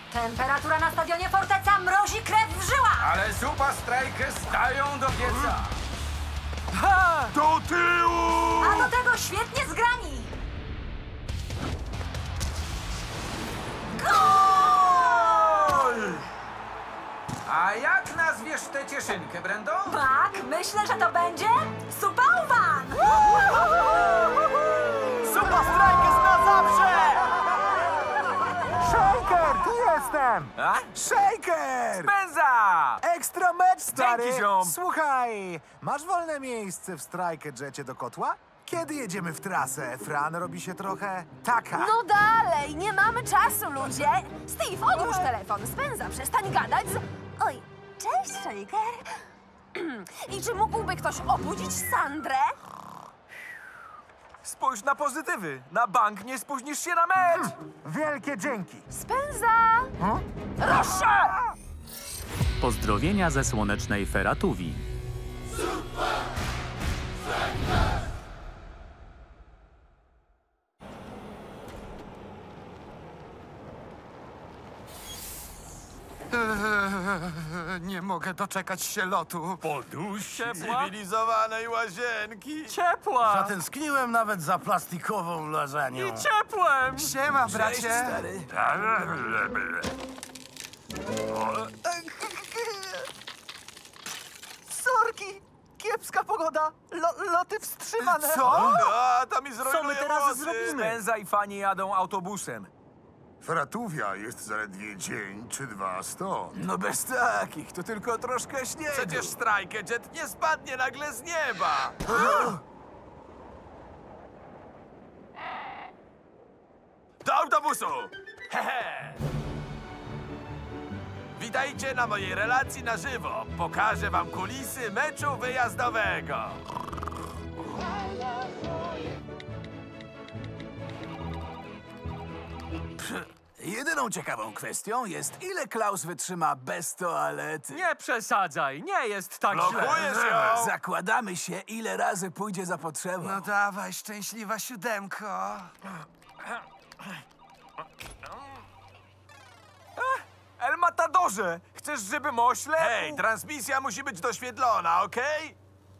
Temperatura na stadionie Forteca mrozi krew w żyłach! Ale Super Strikers stają do pieca. Do tyłu! A do tego świetnie zgrani! Gol! A jak nazwiesz tę cieszynkę, Brendo? Tak, myślę, że to będzie Supauwan! Super Strikers na zawsze! Shaker, tu jestem! A? Shaker! Benza! Ekstra mecz, stary! Dzięki, ziom. Słuchaj, masz wolne miejsce w Striker Jecie do kotła? Kiedy jedziemy w trasę? Fran robi się trochę taka. No dalej, nie mamy czasu, ludzie! Steve, odłóż telefon, Spenza, przestań gadać z... Oj, cześć, Shaker. I czy mógłby ktoś obudzić Sandrę? Spójrz na pozytywy. Na bank nie spóźnisz się na mecz. Wielkie dzięki! Spenza! Proszę! Pozdrowienia ze słonecznej Feratuwi. Nie mogę doczekać się lotu. Poduś Cywilizowanej łazienki. ciepła! Zatęskniłem nawet za plastikową lasagne. I ciepłem! Siema, bracie! stary. Sorki! Kiepska pogoda! Loty wstrzymane! Co? A, to mi zrujnuje Co my teraz włosy. zrobimy? Benza i Fani jadą autobusem. Feratuwia jest zaledwie dzień czy dwa stąd. No bez takich, to tylko troszkę śniegu. Przecież Striker Jet nie spadnie nagle z nieba. Do autobusu! Hehe! Witajcie na mojej relacji na żywo. Pokażę wam kulisy meczu wyjazdowego. Jedyną ciekawą kwestią jest, ile Klaus wytrzyma bez toalety. Nie przesadzaj, nie jest tak Blokujesz źle. ją! Zakładamy się, ile razy pójdzie za potrzebą. No dawaj, szczęśliwa siódemko. El Matadorze, chcesz, żebym oślepł? Hej, transmisja musi być doświetlona, okej?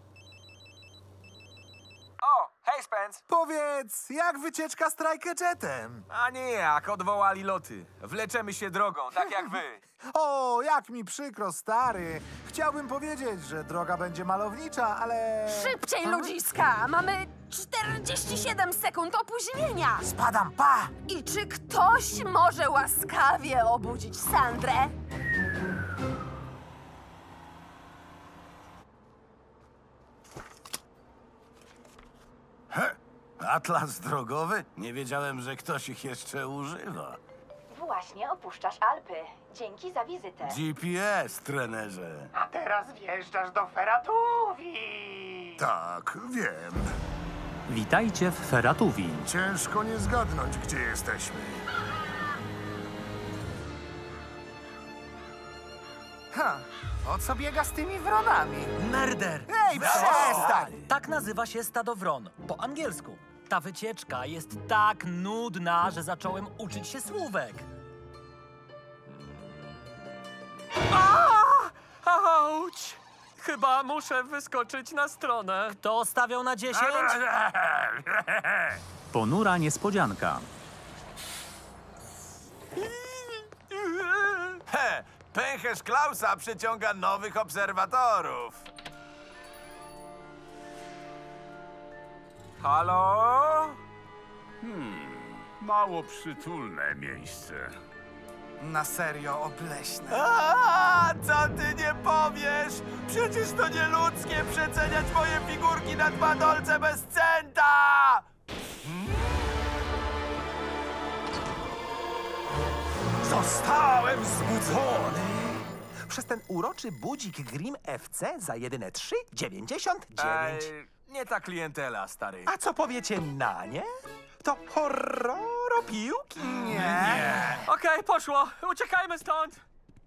O, hej Spence! Powiedz, jak wycieczka Striker Jetem? A nie jak, odwołali loty. Wleczemy się drogą, tak jak wy. O, jak mi przykro, stary. Chciałbym powiedzieć, że droga będzie malownicza, ale... Szybciej, ludziska! Mamy 47 sekund opóźnienia! Spadam, pa! I czy ktoś może łaskawie obudzić Sandrę? Atlas drogowy? Nie wiedziałem, że ktoś ich jeszcze używa. Właśnie opuszczasz Alpy. Dzięki za wizytę. GPS, trenerze. A teraz wjeżdżasz do Feratuwi. Tak, wiem. Witajcie w Feratuwi. Ciężko nie zgadnąć, gdzie jesteśmy. O co biega z tymi wronami? Merder! Ej, przestań! Tak nazywa się stado wron, po angielsku. Ta wycieczka jest tak nudna, że zacząłem uczyć się słówek. Auć! Chyba muszę wyskoczyć na stronę. Kto stawiał na 10? Ponura niespodzianka. He, pęcherz Klausa przyciąga nowych obserwatorów. Halo? Mało przytulne miejsce. Na serio, obleśne. A, co ty nie powiesz? Przecież to nieludzkie przeceniać moje figurki na 2 dolce bez centa! Zostałem zbudzony przez ten uroczy budzik Grim FC za jedyne 3,99. Nie ta klientela, stary. A co powiecie na nie? To horror piłki? Nie. Okej, poszło. Uciekajmy stąd.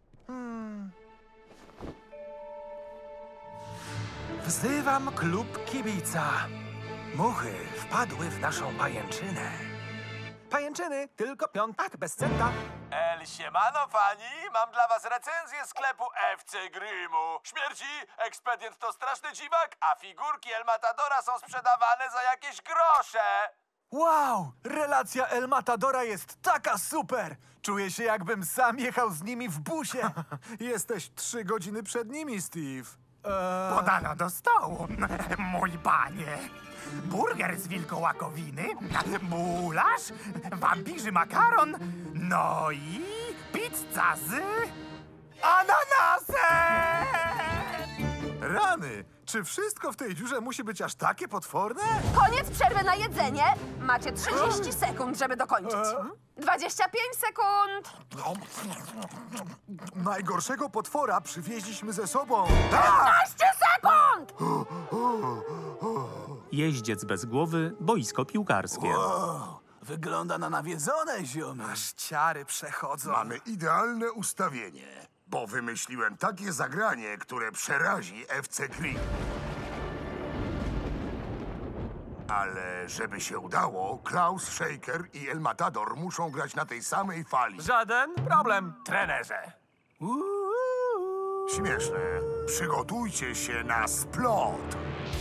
Wzywam klub kibica. Muchy wpadły w naszą pajęczynę. pajęczyny, tylko piątak bez centa. Siemano, fani! Mam dla was recenzję sklepu FC Grimu. Śmierci, ekspedient to straszny dziwak, a figurki El Matadora są sprzedawane za jakieś grosze. Wow! Relacja El Matadora jest taka super! Czuję się, jakbym sam jechał z nimi w busie. Jesteś 3 godziny przed nimi, Steve. Podano do stołu, mój panie. Burger z wilkołakowiny, gulasz, wampirzy makaron, no i pizza z ananasem! Rany! Czy wszystko w tej dziurze musi być aż takie potworne? Koniec przerwy na jedzenie. Macie 30 sekund, żeby dokończyć. 25 sekund. Najgorszego potwora przywieźliśmy ze sobą. 15 sekund! Jeździec bez głowy, boisko piłkarskie. Wygląda na nawiedzone, ziomy. Aż ciary przechodzą. Mamy idealne ustawienie, bo wymyśliłem takie zagranie, które przerazi FC Grim. Ale żeby się udało, Klaus, Shaker i El Matador muszą grać na tej samej fali. Żaden problem, trenerze. Śmieszne. Przygotujcie się na splot.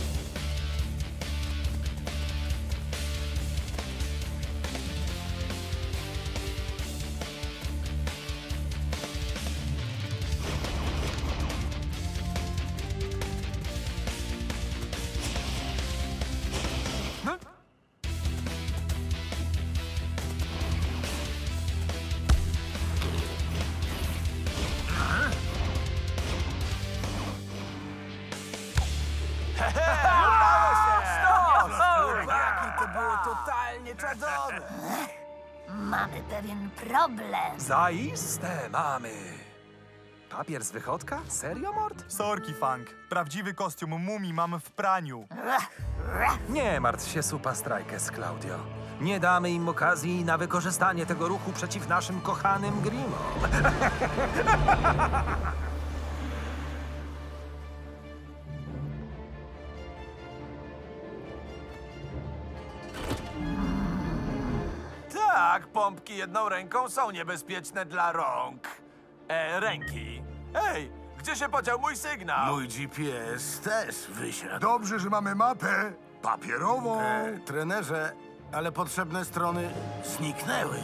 To było totalnie czadowe. Mamy pewien problem. Zaiste mamy. Papier z wychodka? Serio, Mort? Sorki, Funk. Prawdziwy kostium mumii mam w praniu. Nie martw się, Supa Strikers, Claudio. Nie damy im okazji na wykorzystanie tego ruchu przeciw naszym kochanym Grimom. Tak, pompki jedną ręką są niebezpieczne dla rąk. Ręki. Ej, gdzie się podział mój sygnał? Mój GPS też wysiadł. Dobrze, że mamy mapę papierową. Trenerze, ale potrzebne strony zniknęły.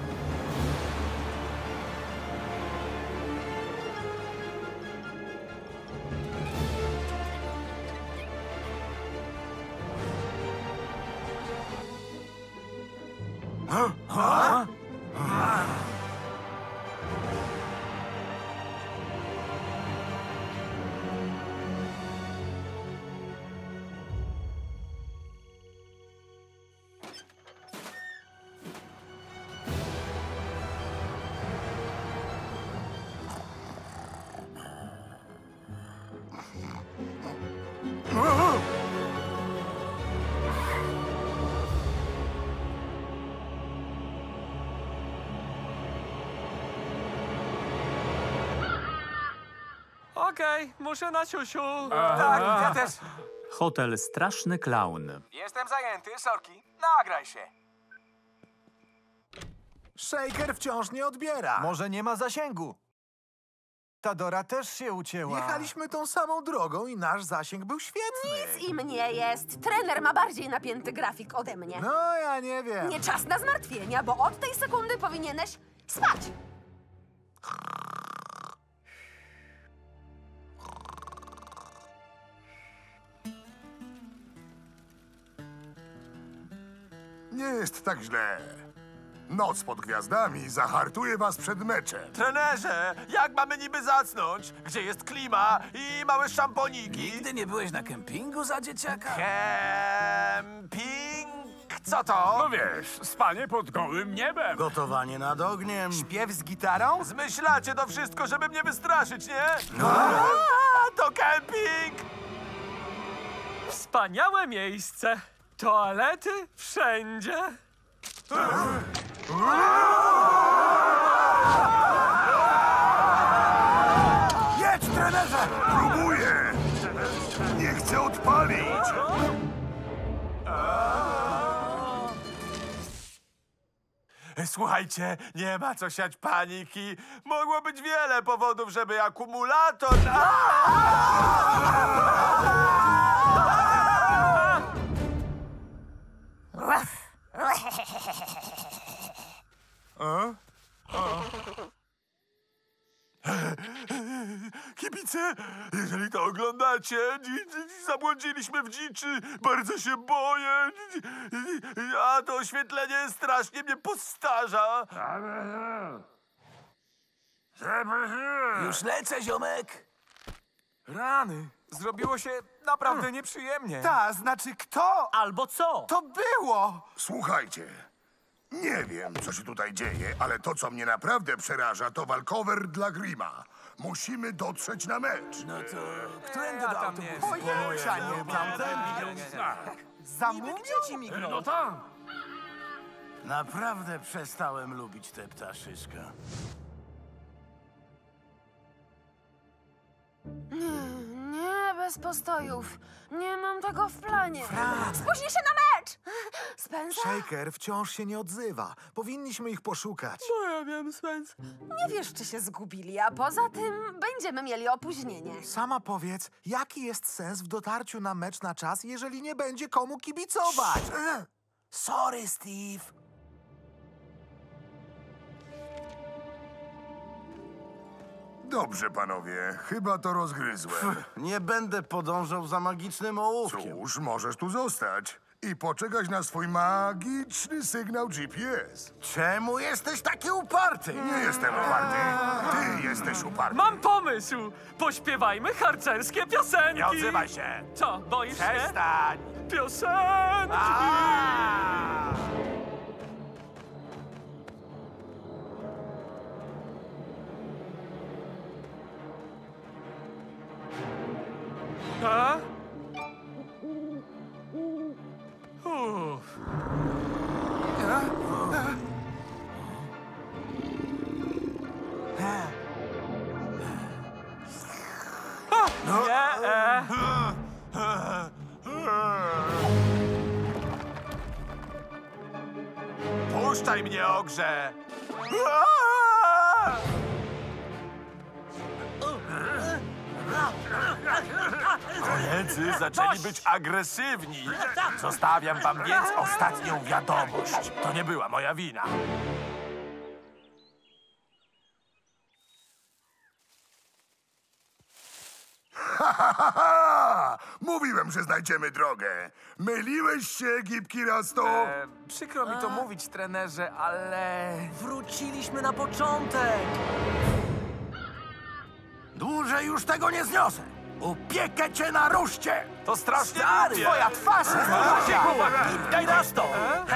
Okej, muszę na siusiu. Tak, ja też. Hotel Straszny Klaun. Jestem zajęty, sorki. Nagraj się. Shaker wciąż nie odbiera. Może nie ma zasięgu. Tadora też się ucięła. Jechaliśmy tą samą drogą i nasz zasięg był świetny. Nic im nie jest. Trener ma bardziej napięty grafik ode mnie. No, ja nie wiem. Nie czas na zmartwienia, bo od tej sekundy powinieneś spać. Nie jest tak źle. Noc pod gwiazdami zahartuje was przed meczem. Trenerze, jak mamy niby zacnąć? Gdzie jest klima i małe szamponiki? Nigdy nie byłeś na kempingu za dzieciaka? Kemping? Co to? No wiesz, spanie pod gołym niebem. Gotowanie nad ogniem. Śpiew z gitarą? Zmyślacie to wszystko, żeby mnie wystraszyć, nie? To kemping! Wspaniałe miejsce. Toalety wszędzie. Jedź, trenerze! Próbuję! Nie chcę odpalić! Słuchajcie, nie ma co siać paniki. Mogło być wiele powodów, żeby akumulator... Kibice, jeżeli to oglądacie, zabłądziliśmy w dziczy, bardzo się boję, a to oświetlenie strasznie mnie postarza. Już lecę, ziomek. Rany. Zrobiło się naprawdę nieprzyjemnie. Ta, znaczy kto? Albo co? To było! Słuchajcie, nie wiem, co się tutaj dzieje, ale to, co mnie naprawdę przeraża, to walkover dla Grima. Musimy dotrzeć na mecz. No to którędy do autobusu? Pojęcia nie mam. Zamówił? No tam. Naprawdę przestałem lubić te ptaszyska. Nie, bez postojów. Nie mam tego w planie. Spóźnij się na mecz! Spencer? Shaker wciąż się nie odzywa. Powinniśmy ich poszukać. No ja wiem, Spence. Nie wiesz, czy się zgubili, a poza tym będziemy mieli opóźnienie. Sama powiedz, jaki jest sens w dotarciu na mecz na czas, jeżeli nie będzie komu kibicować? Sorry, Steve. Dobrze, panowie, chyba to rozgryzłem. Nie będę podążał za magicznym ołówkiem. Cóż, możesz tu zostać i poczekać na swój magiczny sygnał GPS. Czemu jesteś taki uparty? Nie jestem uparty. Ty jesteś uparty. Mam pomysł! Pośpiewajmy harcerskie piosenki! Nie odzywaj się! Co, boisz się? Przestań! Piosenki! A? Uff. Puszczaj mnie, ogrze! Koledzy zaczęli być agresywni. Zostawiam wam więc ostatnią wiadomość. To nie była moja wina. Mówiłem, że znajdziemy drogę. Myliłeś się, gibki Rasto? Przykro mi to mówić, trenerze, ale... Wróciliśmy na początek! Dłużej już tego nie zniosę. Upiekę cię na ruszcie. To strasznie Stary, głupie. twoja twarz jest Daj nas to!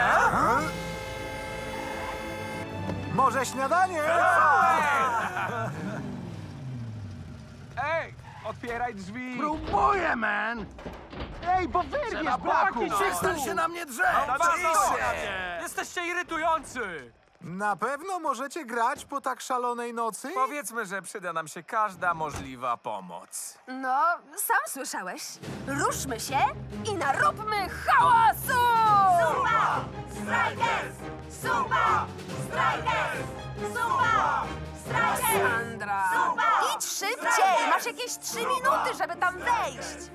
Może śniadanie? Ej, otwieraj drzwi. Próbuję, man. Ej, bo wyrwiesz, braku. Przestań się na mnie drzeć. Jesteście irytujący! Na pewno możecie grać po tak szalonej nocy? Powiedzmy, że przyda nam się każda możliwa pomoc. No, sam słyszałeś. Ruszmy się i naróbmy hałasu! Zumba! Strikers! Zumba! Strikers! Zumba! Strikers! Sandra! Zumba! Idź szybciej! Masz jakieś 3 minuty, żeby tam wejść.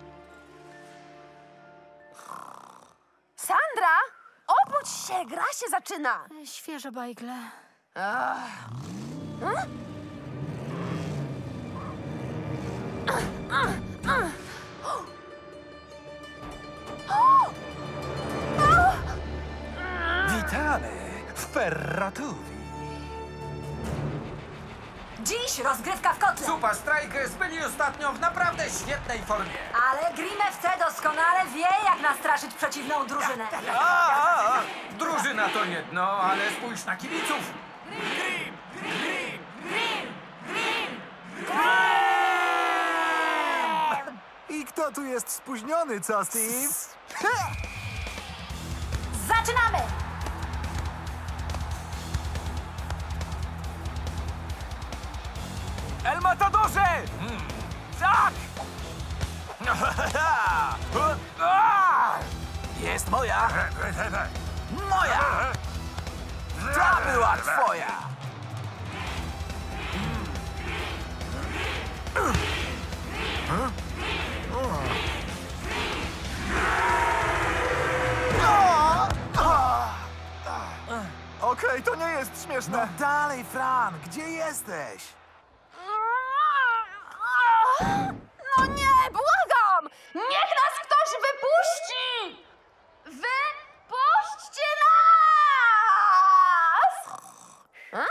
Sandra! Obudź się! Gra się zaczyna! Świeże bajgle. Witamy w Ferratuvi. Dziś rozgrywka w kotle. Super Strikers byli ostatnio w naprawdę świetnej formie. Ale Grim FC doskonale wie, jak nastraszyć przeciwną drużynę. Drużyna to jedno, ale spójrz na kibiców. I kto tu jest spóźniony, co, Steve? Zaczynamy! El Matadorze! Tak! Jest moja. Moja. Ta była twoja! Okej, to nie jest śmieszne. No dalej, Fran, gdzie jesteś? No nie, błagam! Niech nas ktoś wypuści! Wypuśćcie nas!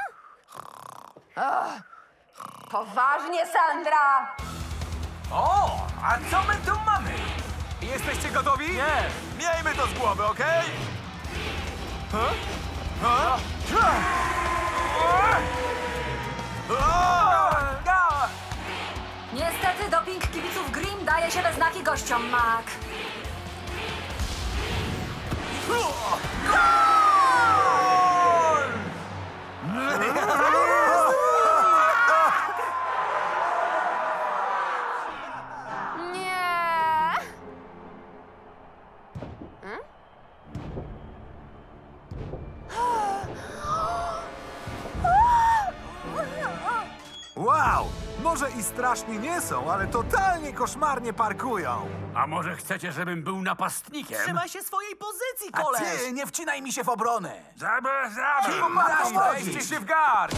Poważnie, Sandra! O, a co my tu mamy? Jesteście gotowi? Nie! Miejmy to z głowy, okej? Niestety doping kibiców Grimm daje się we znaki gościom, Mac. Nie! Wow! Może i strasznie nie są, ale totalnie koszmarnie parkują. A może chcecie, żebym był napastnikiem? Trzymaj się swojej pozycji, A koleś! ty nie wcinaj mi się w obronę! Weźcie się w garść!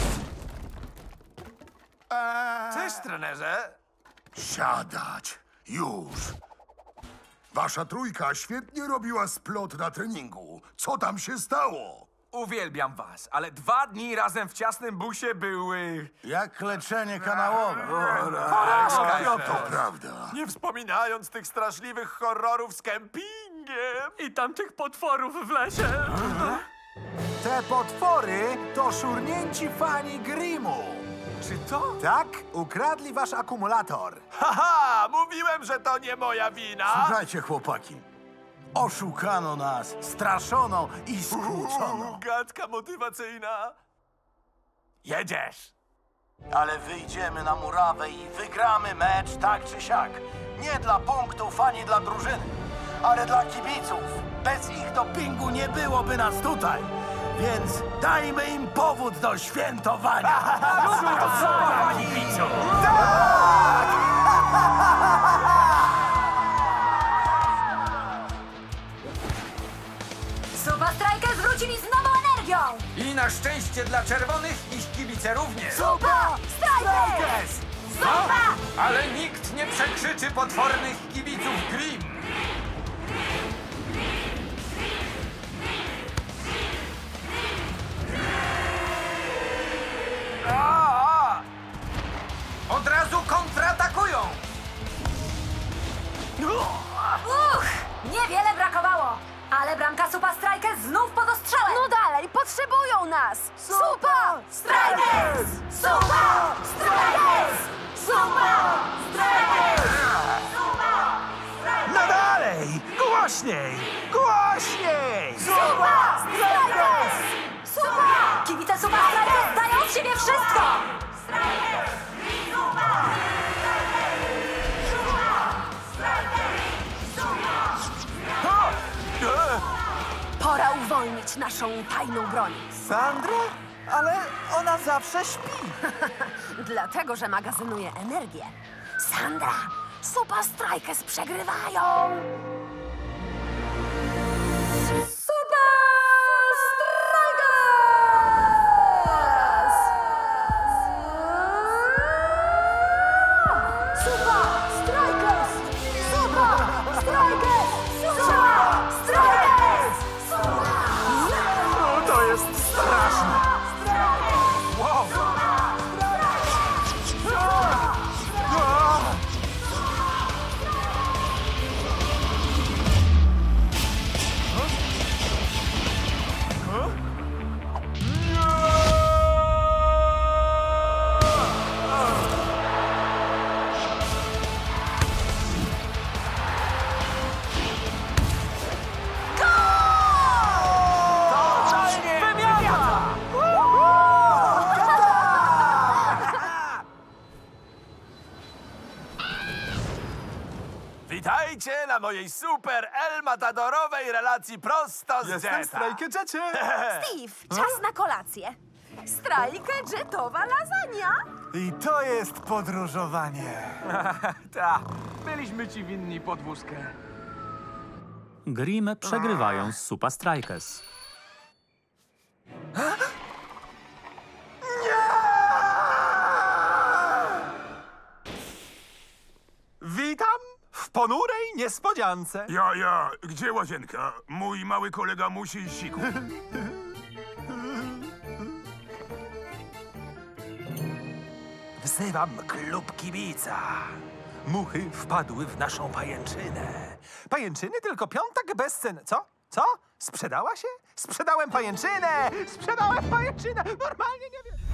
Cześć, trenerze. Siadać. Już. Wasza trójka świetnie robiła splot na treningu. Co tam się stało? Uwielbiam was, ale 2 dni razem w ciasnym busie były... Jak leczenie kanałowe. To prawda. Nie wspominając tych straszliwych horrorów z kempingiem. I tamtych potworów w lesie. Te potwory to szurnięci fani Grimmu. Czy to? Tak? Ukradli wasz akumulator. Haha, mówiłem, że to nie moja wina. Słuchajcie, chłopaki. Oszukano nas, straszono i skłócono. Gadka motywacyjna. Jedziesz! Ale wyjdziemy na murawę i wygramy mecz tak czy siak. Nie dla punktów ani dla drużyny, ale dla kibiców. Bez ich dopingu nie byłoby nas tutaj. Więc dajmy im powód do świętowania. Kibiców! Super Strikers wrócili z nową energią! I na szczęście dla czerwonych ich kibice również. Super Strikers! Super! Ale nikt nie przekrzyczy potwornych kibiców Grimm. Od razu kontratakują! Niewiele brakowało, ale bramka Super Strikers znów pod ostrzałem! No dalej, potrzebują nas! Super! Strikers! Super Strikers! Super Strikers! No dalej! Głośniej! Głośniej! Super Strikers! Super! Kibice Super Strikers dają z siebie wszystko! Pora uwolnić naszą tajną broń. Sandra? Ale ona zawsze śpi. Dlatego, że magazynuje energię. Sandra, Super Strikers przegrywają! Super Strikers! Super Strikers! Super Strikers! Super Strikers! No, to jest straszne. Wow. Witajcie na mojej super El Matadorowej relacji prosto z Jestem Jetta. Strajkę Jecie. Steve, czas na kolację. Strajkę jetowa lasagna. I to jest podróżowanie. Ta, byliśmy ci winni podwózkę. Grimm przegrywają z Supa Strikers. Witam w ponurej niespodziance. Ja, gdzie łazienka? Mój mały kolega musi siku. Wzywam klub kibica. Muchy wpadły w naszą pajęczynę. Pajęczyny tylko piątek bez cen. Co? Co? Sprzedała się? Sprzedałem pajęczynę! Sprzedałem pajęczynę! Normalnie nie wiem.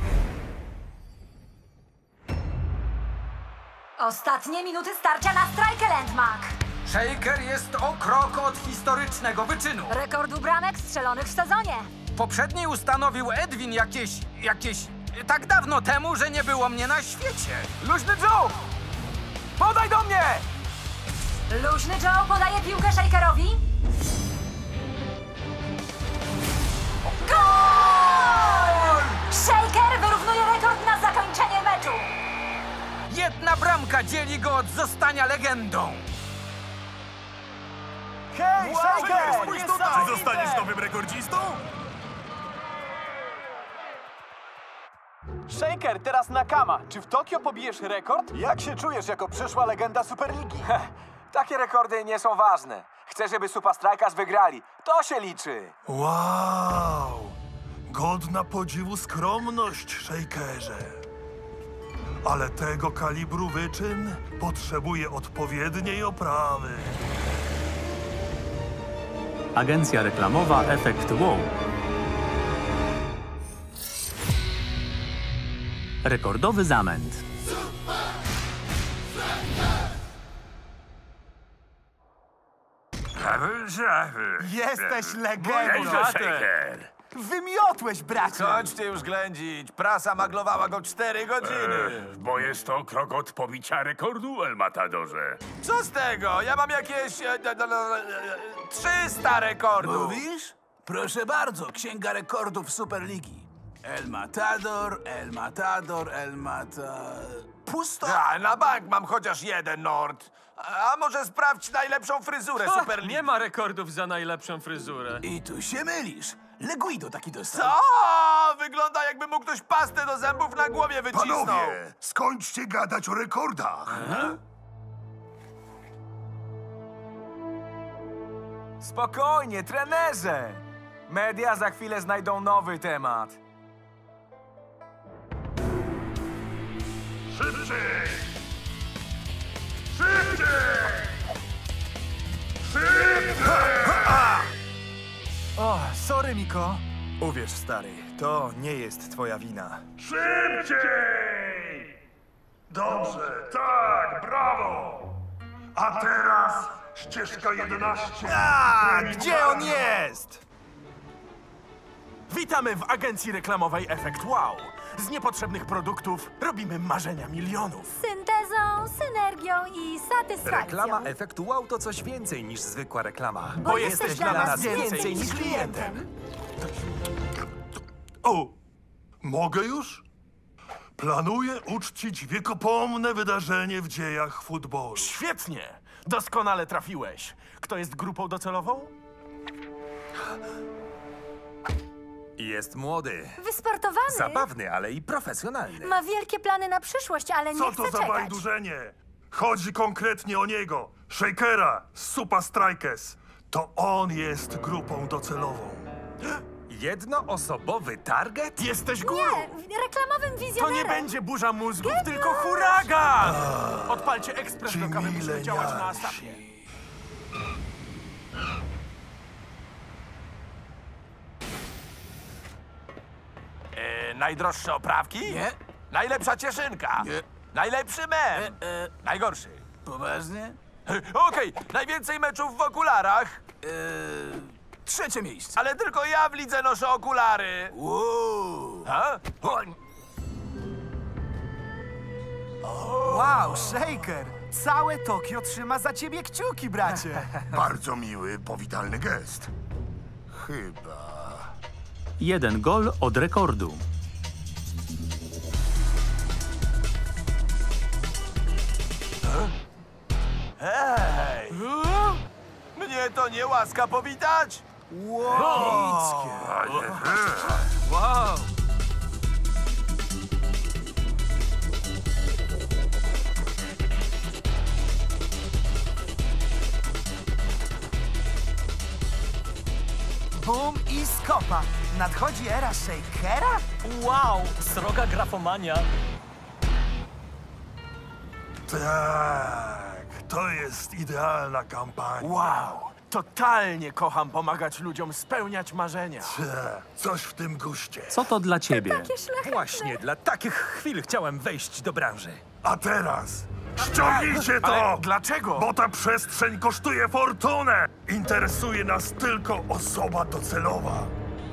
Ostatnie minuty starcia na strajkę Landmark. Shaker jest o krok od historycznego wyczynu. Rekordu bramek strzelonych w sezonie. Poprzedni ustanowił Edwin jakieś tak dawno temu, że nie było mnie na świecie. Luźny Joe! Podaj do mnie! Luźny Joe podaje piłkę Shakerowi. Gol! Shaker wyrównuje rekord na zakończenie meczu. Jedna bramka dzieli go od zostania legendą. Hej, Shaker! Spójrz tutaj! Czy zostaniesz nowym rekordzistą? Shaker, teraz Nakama. Czy w Tokio pobijesz rekord? Jak się czujesz jako przyszła legenda Superligi? Takie rekordy nie są ważne. Chcę, żeby Supa Strikers wygrali. To się liczy. Wow! Godna podziwu skromność, Shakerze. Ale tego kalibru wyczyn potrzebuje odpowiedniej oprawy. Agencja reklamowa Efekt Wow. Rekordowy zamęt. Jesteś legendą! Wymiotłeś, bracie! Chodźcie już ględzić. Prasa maglowała go 4 godziny. Bo jest to krok od pobicia rekordu, El Matadorze. Co z tego? Ja mam jakieś 300 rekordów. Mówisz? Proszę bardzo, Księga Rekordów Superligi. El Matador. Pusto! Na bank mam chociaż jeden Nord. A może sprawdź najlepszą fryzurę Superligi. Nie ma rekordów za najlepszą fryzurę. I tu się mylisz. Leguido taki dostał. Co? Wygląda jakby mu ktoś pastę do zębów na głowie wycisnął. Panowie, skończcie gadać o rekordach. Spokojnie, trenerze. Media za chwilę znajdą nowy temat. Szybciej! Szybciej! Szybciej! O, sorry, Miko. Uwierz, stary, to nie jest twoja wina. Szybciej! Dobrze, tak, brawo! A teraz ścieżka 11. Gdzie on jest? Witamy w agencji reklamowej Efekt Wow. Z niepotrzebnych produktów robimy marzenia milionów. Syntezą, synergią i satysfakcją. Reklama efektu wow to coś więcej niż zwykła reklama. Bo jesteś dla nas więcej niż klientem. O, mogę już? Planuję uczcić wiekopomne wydarzenie w dziejach futbolu. Świetnie! Doskonale trafiłeś. Kto jest grupą docelową? Jest młody. Wysportowany. Zabawny, ale i profesjonalny. Ma wielkie plany na przyszłość, ale nie Co chce to za czekać. bajdurzenie? Chodzi konkretnie o niego, Shakera z Supa Strikers. To on jest grupą docelową. Jednoosobowy target? Jesteś górą! Nie, reklamowym To wizjonerem. nie będzie burza mózgów, tylko huragan! Odpalcie ekspres do kawy, musimy działać na Asapie. Najdroższe oprawki? Nie. Najlepsza cieszynka? Nie. Najlepszy mem? Najgorszy? Poważnie? Okej, najwięcej meczów w okularach? Trzecie miejsce. Ale tylko ja w lidze noszę okulary. Wow. Ha? Wow, Shaker! Całe Tokio trzyma za ciebie kciuki, bracie. Bardzo miły, powitalny gest. Chyba... 1 gol od rekordu. Hej! Mnie to nie łaska powitać? Wow. Wow! Bum i skopa. Nadchodzi era Shakera? Wow, sroga grafomania. Tak, to jest idealna kampania. Wow, totalnie kocham pomagać ludziom spełniać marzenia. Coś w tym guście. Co to dla ciebie? Właśnie dla takich chwil chciałem wejść do branży. A teraz ściągnijcie to! Ale dlaczego? Bo ta przestrzeń kosztuje fortunę! Interesuje nas tylko osoba docelowa.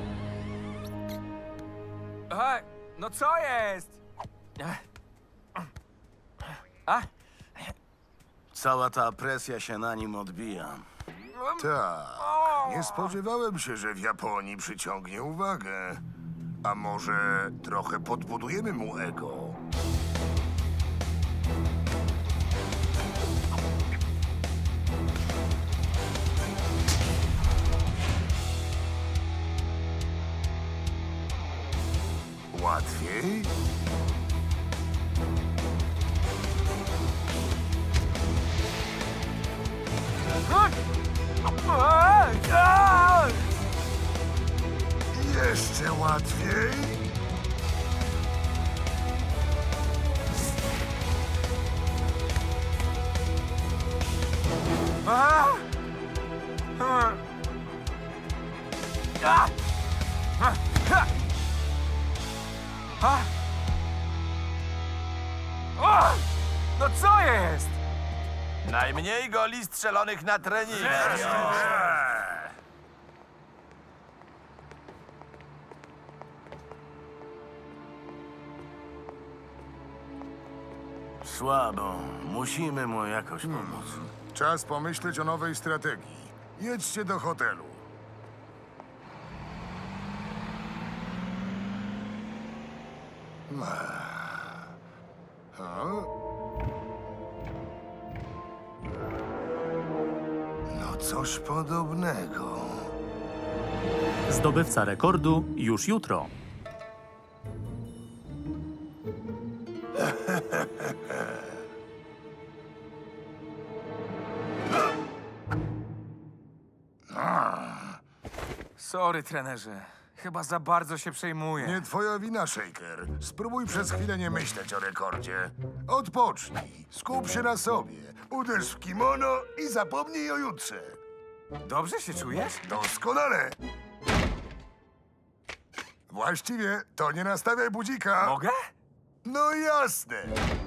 Ej, no co jest? A? Cała ta presja się na nim odbija. Tak. Nie spodziewałem się, że w Japonii przyciągnie uwagę. A może trochę podbudujemy mu ego? Łatwiej? Jeszcze łatwiej? No co jest? Najmniej goli strzelonych na treningu. Słabo. Musimy mu jakoś pomóc. Czas pomyśleć o nowej strategii. Jedźcie do hotelu. No coś podobnego. Zdobywca rekordu już jutro. Sorry, trenerze. Chyba za bardzo się przejmuję. Nie twoja wina, Shaker. Spróbuj przez chwilę nie myśleć o rekordzie. Odpocznij, skup się na sobie, uderz w kimono i zapomnij o jutrze. Dobrze się czujesz? Doskonale. Właściwie to nie nastawiaj budzika. Mogę? No jasne.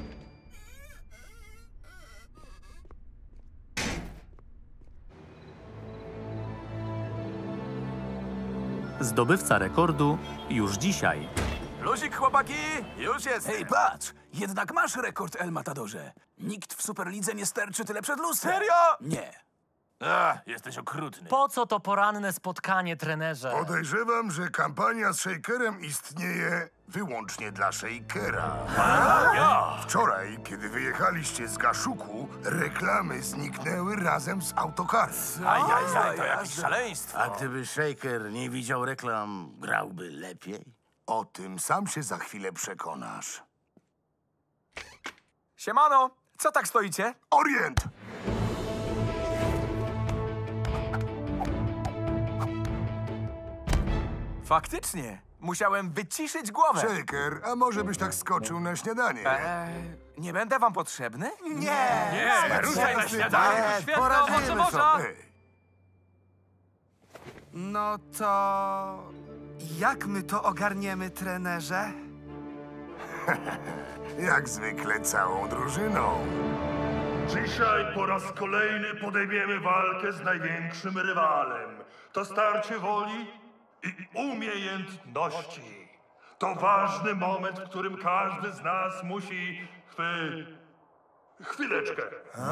Zdobywca rekordu już dzisiaj. Luzik, chłopaki, już jest. Hej, patrz! Jednak masz rekord, El Matadorze. Nikt w Superlidze nie sterczy tyle przed lustrem. Serio? Nie. Jesteś okrutny. Po co to poranne spotkanie, trenerze? Podejrzewam, że kampania z Shakerem istnieje wyłącznie dla Shakera. Wczoraj, kiedy wyjechaliście z Gaszuku, reklamy zniknęły razem z autokarem. Ajajaj, to jakieś szaleństwo. A gdyby Shaker nie widział reklam, grałby lepiej? O tym sam się za chwilę przekonasz. Siemano, co tak stoicie? Orient! Faktycznie, musiałem wyciszyć głowę. Shaker, a może byś tak skoczył na śniadanie? Nie będę wam potrzebny? Nie, ruszaj na śniadanie. Świetno, może można. No to... Jak my to ogarniemy, trenerze? Jak zwykle całą drużyną. Dzisiaj po raz kolejny podejmiemy walkę z największym rywalem. To starcie woli i umiejętności. To ważny moment, w którym każdy z nas musi Chwileczkę.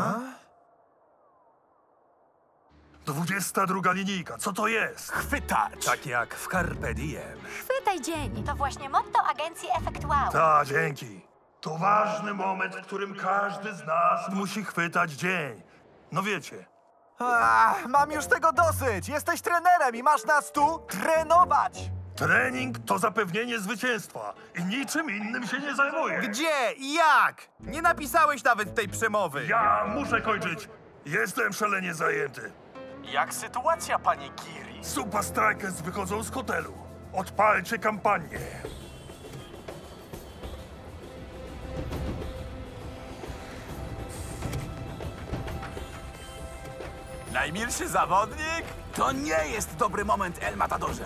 22 linijka, co to jest? Chwytacz. Tak jak w Carpe Diem. Chwytaj dzień. To właśnie motto agencji Efekt Wow. Ta, dzięki. To ważny moment, w którym każdy z nas musi chwytać dzień. No wiecie. Mam już tego dosyć. Jesteś trenerem i masz nas tu trenować. Trening to zapewnienie zwycięstwa i niczym innym się nie zajmuję. Gdzie i jak? Nie napisałeś nawet tej przemowy. Ja muszę kończyć. Jestem szalenie zajęty. Jak sytuacja, panie Kiri? Super Strikers wychodzą z hotelu. Odpalcie kampanię. Najmilszy zawodnik? To nie jest dobry moment, El Matadorze.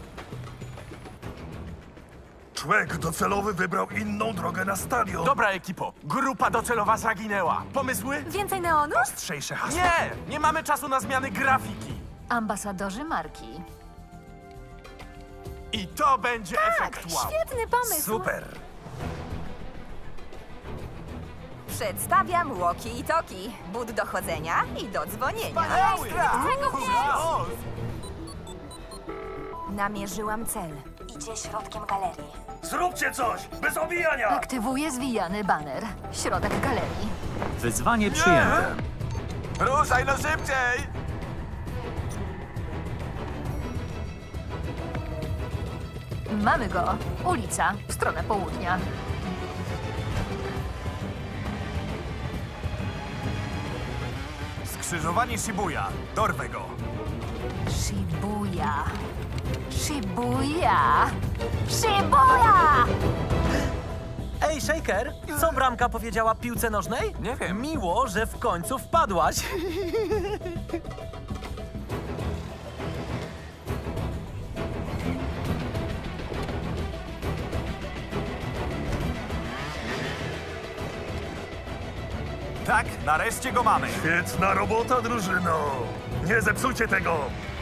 Człek docelowy wybrał inną drogę na stadion. Dobra, ekipo. Grupa docelowa zaginęła. Pomysły? Więcej neonu? Ostrzejsze hasło. Nie mamy czasu na zmiany grafiki. Ambasadorzy marki. I to będzie efekt wow. Świetny pomysł. Super. Przedstawiam walkie-talkie, but do chodzenia i do dzwonienia. Namierzyłam cel. Idzie środkiem galerii. Zróbcie coś, bez obijania! Aktywuję zwijany baner. Środek galerii. Wyzwanie przyjęte. Ruszaj no szybciej! Mamy go. Ulica, w stronę południa. Skrzyżowanie Shibuya. Dorwę go. Shibuya. Shibuya. Shibuya! Ej, Shaker, co bramka powiedziała piłce nożnej? Nie wiem. Miło, że w końcu wpadłaś. Tak, nareszcie go mamy. Świetna robota, drużyno. Nie zepsujcie tego.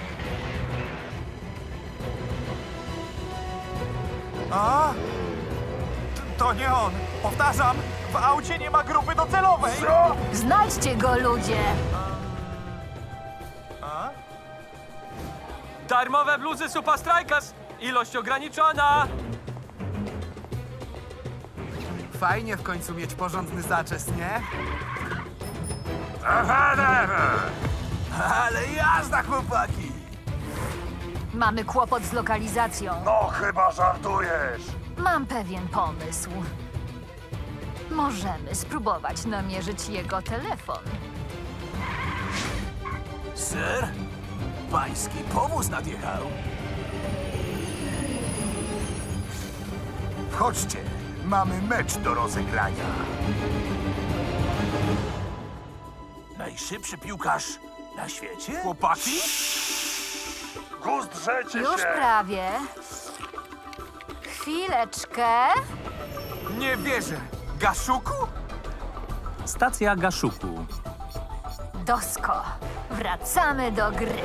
A? To nie on. Powtarzam, w aucie nie ma grupy docelowej. Co? Znajdźcie go, ludzie! Darmowe bluzy Super Strikers. Ilość ograniczona. Fajnie w końcu mieć porządny zaczes, nie? Ale jazda, chłopaki! Mamy kłopot z lokalizacją. No chyba żartujesz. Mam pewien pomysł. Możemy spróbować namierzyć jego telefon. Sir, pański powóz nadjechał. Wchodźcie, mamy mecz do rozegrania. Najszybszy piłkarz na świecie? Chłopaki? Drzecie Już się. prawie. Chwileczkę. Nie wierzę. Gaszuku? Stacja Gaszuku. Dosko. Wracamy do gry.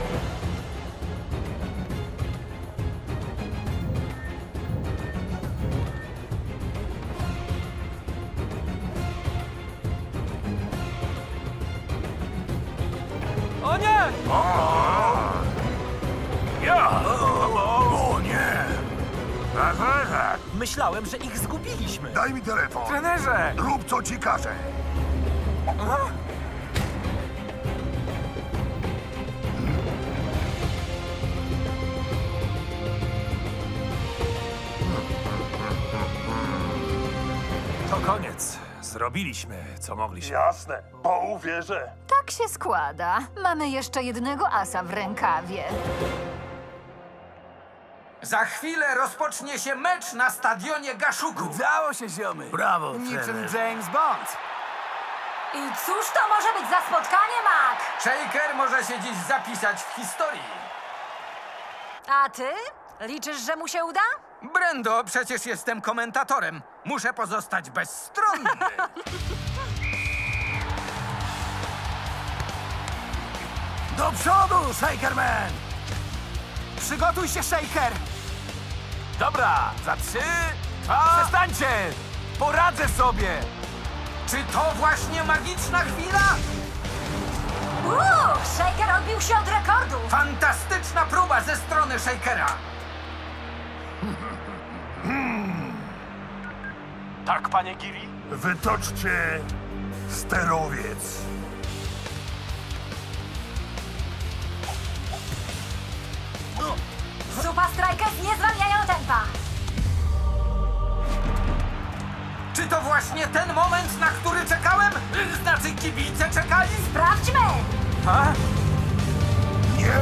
O nie! O nie! Myślałem, że ich zgubiliśmy. Daj mi telefon. Trenerze! Rób co ci każę. To koniec. Zrobiliśmy, co mogliśmy. Jasne, bo uwierzę. Tak się składa. Mamy jeszcze jednego asa w rękawie. Za chwilę rozpocznie się mecz na stadionie Gaszuku. Udało się, ziomy. Brawo, Niczym James Bond. I cóż to może być za spotkanie, Mac? Shaker może się dziś zapisać w historii. A ty? Liczysz, że mu się uda? Brendo, przecież jestem komentatorem. Muszę pozostać bezstronny. Do przodu, Shakerman! Przygotuj się, Shaker! Dobra, za 3, 2... Przestańcie! Poradzę sobie! Czy to właśnie magiczna chwila? Shaker odbił się od rekordu! Fantastyczna próba ze strony Shakera! Tak, panie Giri? Wytoczcie sterowiec. Supa Strikers nie zwalniają tempa! Czy to właśnie ten moment, na który czekałem? Znaczy kibice czekali? Sprawdźmy! A? Nie!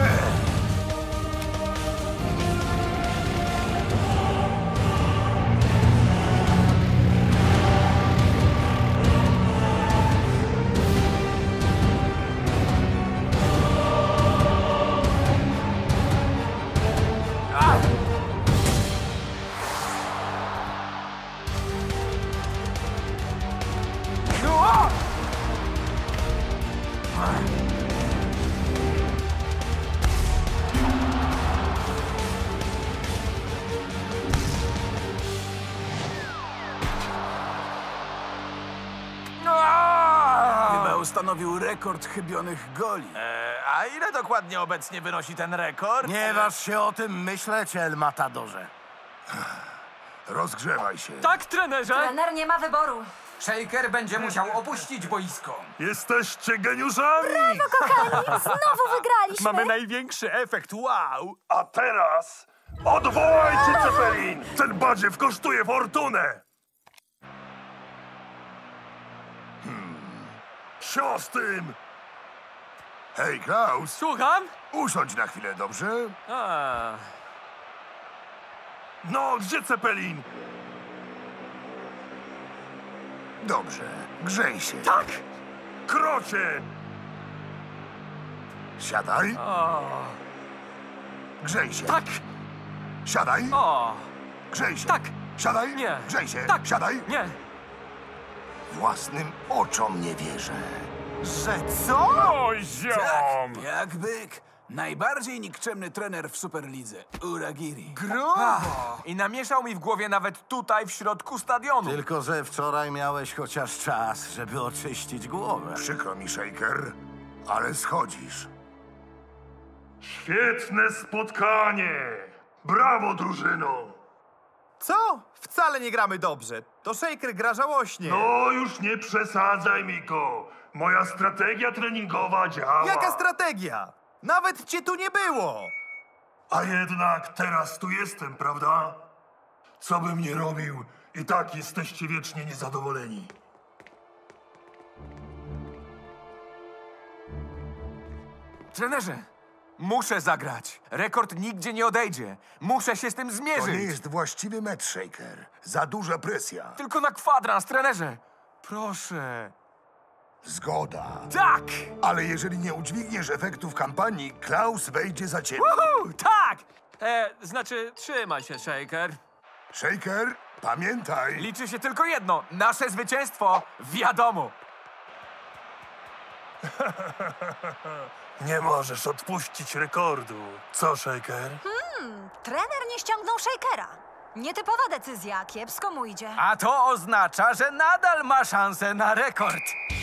Chyba ustanowił rekord chybionych goli. A ile dokładnie obecnie wynosi ten rekord? Nie waż się o tym myśleć, El Matadorze. Rozgrzewaj się. Tak, trenerze! Trener nie ma wyboru. Shaker będzie musiał opuścić boisko. Jesteście geniuszami! Kochani, znowu wygraliśmy! Mamy największy efekt, wow! A teraz odwołajcie Cepelin! Ten badziew kosztuje fortunę! Co z tym? Hej, Klaus, Słucham? usiądź na chwilę, dobrze? No, gdzie Cepelin? Dobrze, grzej się. Tak! Krocie! Siadaj. Grzej się. Tak! Siadaj. O! Grzej się. Tak! Siadaj. Nie! Grzej się. Tak! Siadaj. Nie! Własnym oczom nie wierzę. Że co? Oj, ziom! Jak byk. Najbardziej nikczemny trener w Superlidze. Uragiri. Grubo! I namieszał mi w głowie nawet tutaj, w środku stadionu. Tylko że wczoraj miałeś chociaż czas, żeby oczyścić głowę. Przykro mi, Shaker, ale schodzisz. Świetne spotkanie! Brawo, drużyno! Co? Wcale nie gramy dobrze. To Shaker gra żałośnie. No już nie przesadzaj, Miko. Moja strategia treningowa działa. Jaka strategia? Nawet cię tu nie było! A jednak teraz tu jestem, prawda? Co bym nie robił, i tak jesteście wiecznie niezadowoleni. Trenerze, muszę zagrać. Rekord nigdzie nie odejdzie. Muszę się z tym To zmierzyć. nie jest właściwy mecz, Shaker. Za duża presja. Tylko na kwadrans, trenerze. Proszę. Zgoda. Tak! Ale jeżeli nie udźwigniesz efektów kampanii, Klaus wejdzie za ciebie. Tak! Znaczy, trzymaj się, Shaker. Shaker, pamiętaj. Liczy się tylko jedno. Nasze zwycięstwo. Wiadomo. Nie możesz odpuścić rekordu. Co, Shaker? Trener nie ściągnął Shakera. Nietypowa decyzja, kiepsko mu idzie. A to oznacza, że nadal ma szansę na rekord.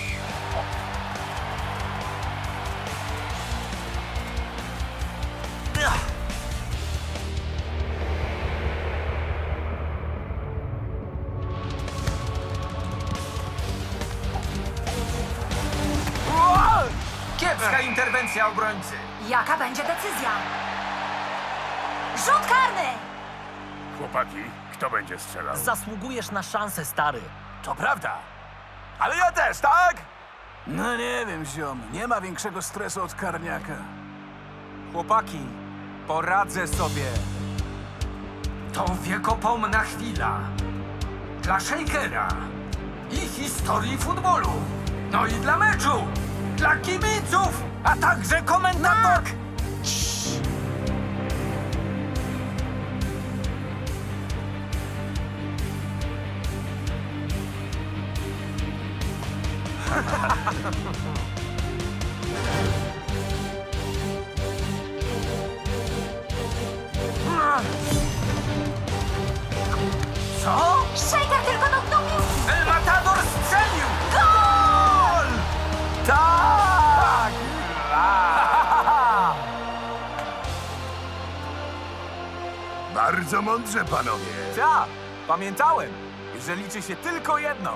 Kiepska interwencja obrońcy. Jaka będzie decyzja? Rzut karny! Chłopaki, kto będzie strzelał? Zasługujesz na szansę, stary. To prawda. Ale ja też, tak? No nie wiem, ziom. Nie ma większego stresu od karniaka. Chłopaki, poradzę sobie. To wiekopomna chwila. Dla Shakera. I historii futbolu. No i dla meczu. Dla kibiców. A także komentator. Co? Shaker tylko dotknął piłki! El Matador strzelił! Bardzo mądrze, panowie. Tak, pamiętałem, że liczy się tylko jedno.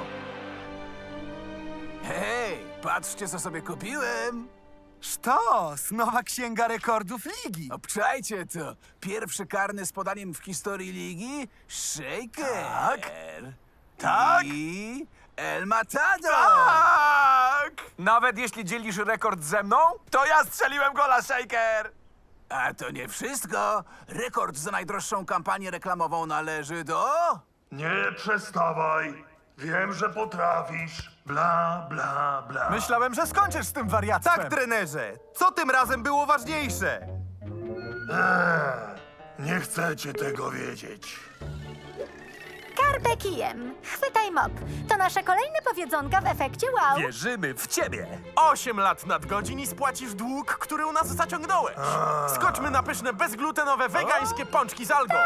Hej, patrzcie, co sobie kupiłem. Sztos! Nowa księga rekordów ligi. Obczajcie to. Pierwszy karny z podaniem w historii ligi Shaker. Tak? I El Matador. Tak! Nawet jeśli dzielisz rekord ze mną, To ja strzeliłem gola, Shaker! A to nie wszystko. Rekord za najdroższą kampanię reklamową należy do... Nie przestawaj. Wiem, że potrafisz. Bla, bla, bla. Myślałem, że skończysz z tym wariactwem. Tak, trenerze. Co tym razem było ważniejsze? Nie chcecie tego wiedzieć. Carpe kijem. Chwytaj mop. To nasze kolejne powiedzonka w efekcie wow. Wierzymy w ciebie. 8 lat nadgodzin i spłacisz dług, który u nas zaciągnąłeś. Skoczmy na pyszne, bezglutenowe, wegańskie pączki z algą.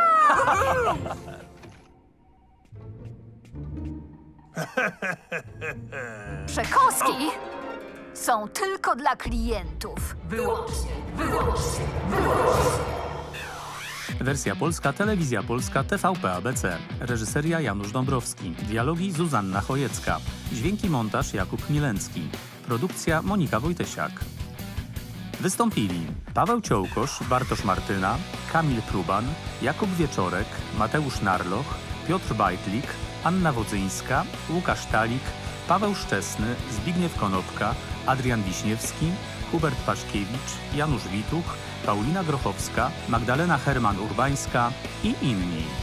Przekąski są tylko dla klientów. Wyłącznie, wyłącznie, wyłącznie. Wersja polska, Telewizja Polska, TVP ABC. Reżyseria Janusz Dąbrowski. Dialogi Zuzanna Chojecka. Dźwięki montaż Jakub Milencki. Produkcja Monika Wojtysiak. Wystąpili Paweł Ciołkosz, Bartosz Martyna, Kamil Pruban, Jakub Wieczorek, Mateusz Narloch, Piotr Bajtlik, Anna Wodzyńska, Łukasz Talik, Paweł Szczesny, Zbigniew Konopka, Adrian Wiśniewski, Hubert Paszkiewicz, Janusz Wituch, Paulina Grochowska, Magdalena Herman-Urbańska i inni.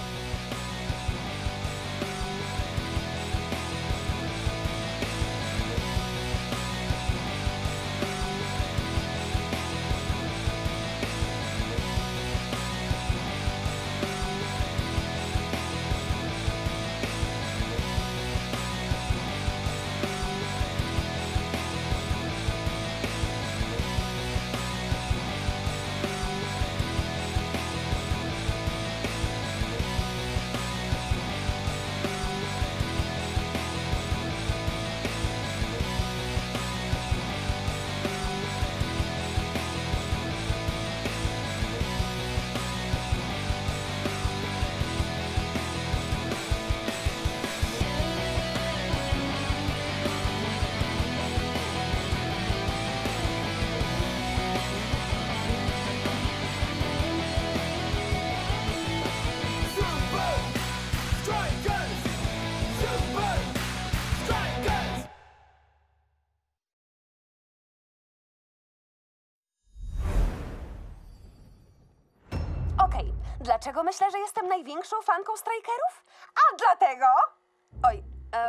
Okej, dlaczego myślę, że jestem największą fanką Strikerów? A dlatego... Oj,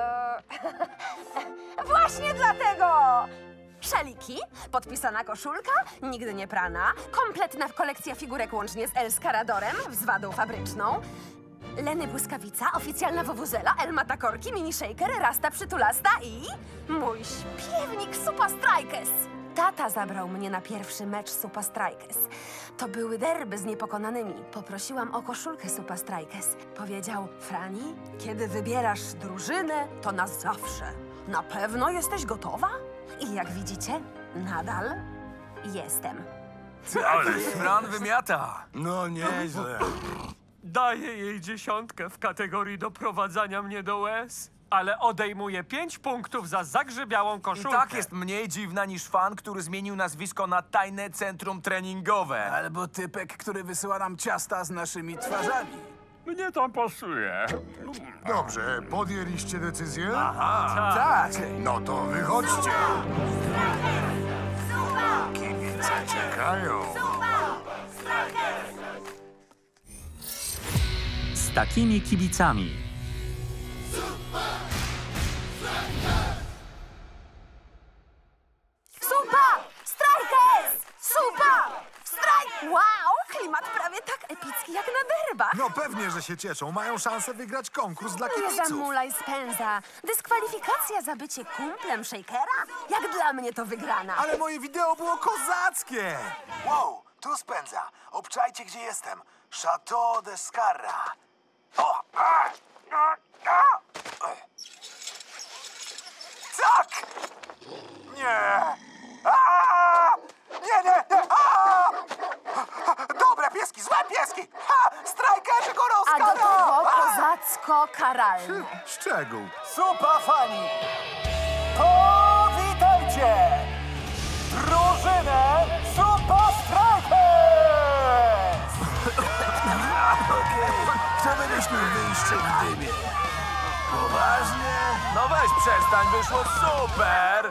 właśnie dlatego! Szaliki, podpisana koszulka, nigdy nie prana, kompletna kolekcja figurek łącznie z Elskaradorem, wzwadą fabryczną, Leny Błyskawica, oficjalna wowuzela, Elmata Korki, Mini Shaker, Rasta Przytulasta i... mój śpiewnik Supa Strikers! Tata zabrał mnie na pierwszy mecz Supa Strikers. To były derby z niepokonanymi. Poprosiłam o koszulkę Supa Strikers. Powiedział, Frani, kiedy wybierasz drużynę, to na zawsze. Na pewno jesteś gotowa? I jak widzicie, nadal jestem. ale Fran wymiata. No nieźle. Daję jej 10 w kategorii doprowadzania mnie do łez, ale odejmuję 5 punktów za zagrzybiałą I koszulkę. tak jest mniej dziwna niż fan, który zmienił nazwisko na Tajne Centrum Treningowe. Albo typek, który wysyła nam ciasta z naszymi twarzami. Mnie tam pasuje. Dobrze, podjęliście decyzję? Aha, Tak. No to wychodźcie. Kibice czekają. Z takimi kibicami. Supa! Strikers! Supa! Strike! Wow! Klimat prawie tak epicki jak na derbach. No pewnie, że się cieszą. Mają szansę wygrać konkurs dla Nie kibiców. zamulaj spędza. Dyskwalifikacja za bycie kumplem Shakera? Jak dla mnie to wygrana. Ale moje wideo było kozackie! Wow, tu spędza. Obczajcie, gdzie jestem. Chateau de Scarra. O! Tak! Nie! Nie! Dobre pieski, złe pieski! Strajkerzy go oko karalne. Szczegół. Supa fani! Powitajcie! Drużynę Supa Strikers! Co wymyślił wyjście w dymie? Poważnie? No weź przestań, wyszło super!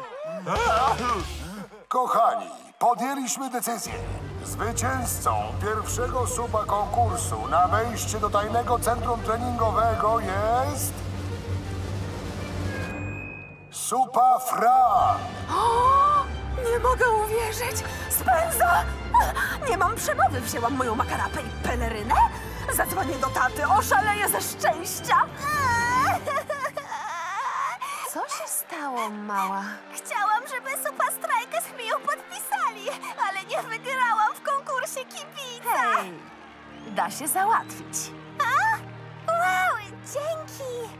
Kochani, podjęliśmy decyzję. Zwycięzcą pierwszego supa konkursu na wejście do tajnego centrum treningowego jest... Supa Fran. Nie mogę uwierzyć! Spędza! Nie mam przemowy. Wzięłam moją makarapę i pelerynę? Zadzwonię do taty, oszaleję ze szczęścia! Co się stało, mała? Chciałam, żeby Supa Strikers mi ją podpisali, ale nie wygrałam w konkursie kibica. Hej, da się załatwić. A? Wow, dzięki!